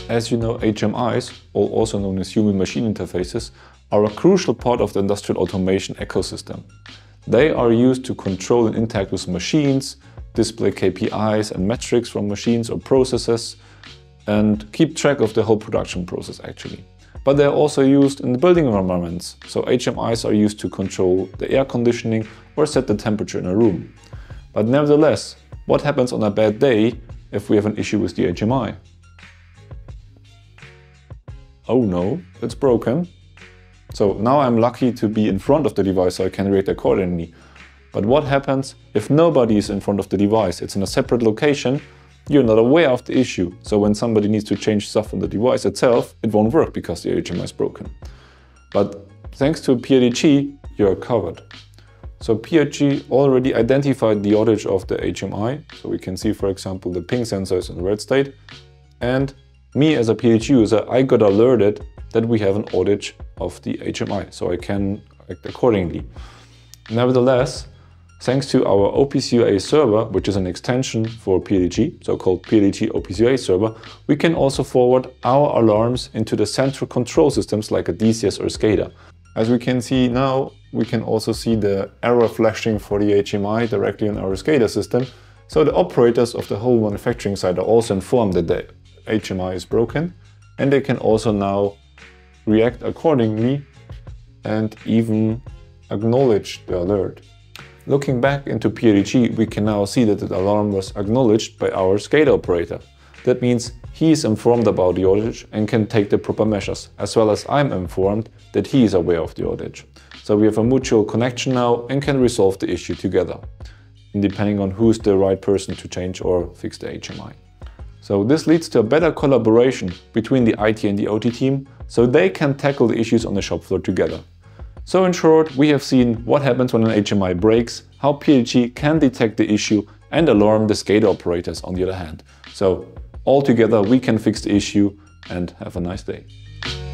As you know, HMIs, also known as human-machine interfaces, are a crucial part of the industrial automation ecosystem. They are used to control and interact with machines, display KPIs and metrics from machines or processes, and keep track of the whole production process actually. But they're also used in the building environments, so HMIs are used to control the air conditioning or set the temperature in a room. But nevertheless, what happens on a bad day if we have an issue with the HMI? Oh no, it's broken. So now I'm lucky to be in front of the device so I can react accordingly. But what happens if nobody is in front of the device? It's in a separate location, you're not aware of the issue. So when somebody needs to change stuff on the device itself, it won't work because the HMI is broken. But thanks to PRTG, you're covered. So PRTG already identified the outage of the HMI. So we can see, for example, the ping sensor is in red state. And me as a PRTG user, I got alerted that we have an outage of the HMI, so I can act accordingly. Nevertheless, thanks to our OPC server, which is an extension for PRTG, so-called PRTG OPC server, we can also forward our alarms into the central control systems like a DCS or SCADA. As we can see now, we can also see the error flashing for the HMI directly on our SCADA system, so the operators of the whole manufacturing site are also informed that the HMI is broken, and they can also now react accordingly and even acknowledge the alert. Looking back into PRTG, we can now see that the alarm was acknowledged by our SCADA operator. That means he is informed about the outage and can take the proper measures, as well as I'm informed that he is aware of the outage. So we have a mutual connection now and can resolve the issue together, depending on who's the right person to change or fix the HMI. So this leads to a better collaboration between the IT and the OT team, so they can tackle the issues on the shop floor together. So in short, we have seen what happens when an HMI breaks, how PRTG can detect the issue and alarm the SCADA operators on the other hand. So all together we can fix the issue and have a nice day.